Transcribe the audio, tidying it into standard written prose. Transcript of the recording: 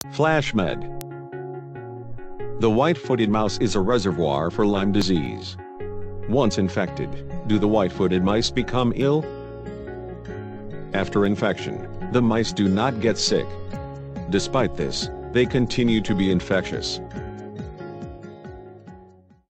Flash med. The white-footed mouse is a reservoir for Lyme disease. Once infected, do the white-footed mice become ill? After infection, the mice do not get sick. Despite this, they continue to be infectious.